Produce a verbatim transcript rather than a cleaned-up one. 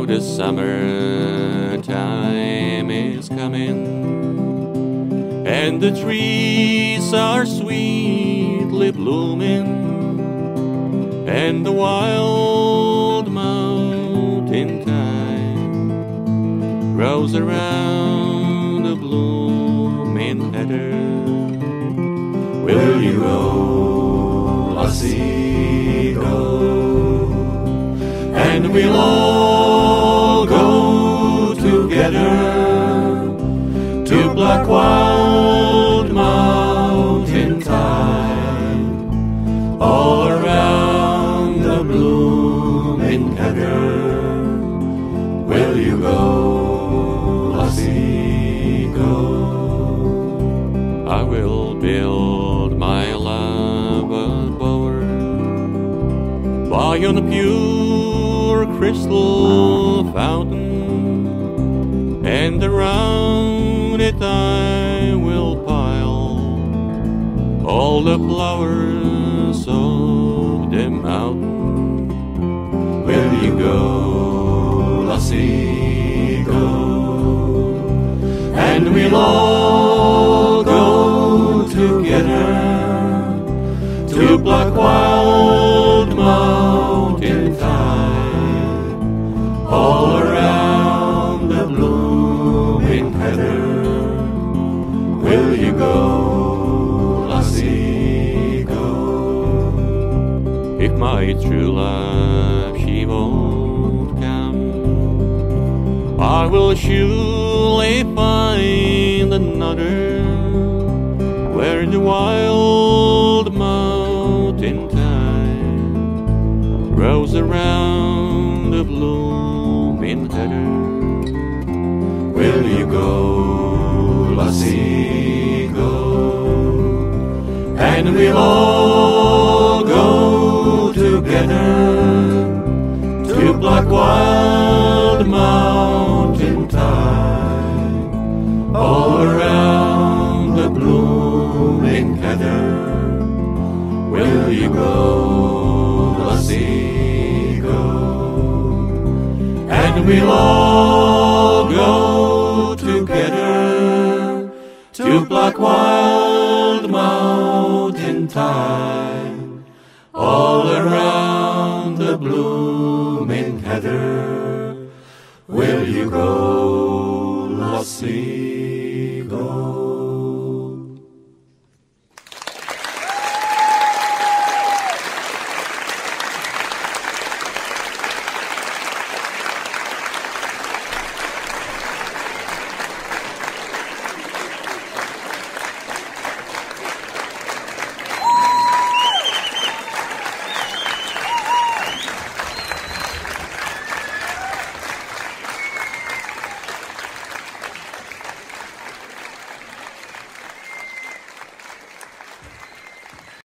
Now the summer time is coming, and the trees are sweetly blooming, and the wild mountain thyme grows around the blooming heather. Will you go, lassie, go? And we'll all go together to Black Wild Mountain thyme, all around the blooming heather. Will you go, lassie, go? I will build my loved bower by yon pure crystal fountain, and around it I will pile all the flowers of the mountain. Will you go, lassie, go? And we'll all go together to Black Wild Mountain thyme, all around the blooming heather. Will you go, lassie, go? If my true love she won't come, I will surely find another where the wild mountain thyme grows around the blooming heather. Will you go, lassie, go? And we'll all go together to Black Wild Mountain thyme, all around the blooming heather. Will you go, lassie, go? And we'll all go together to Black Wild Mountain thyme, all around the blooming heather. Will you go, lassie?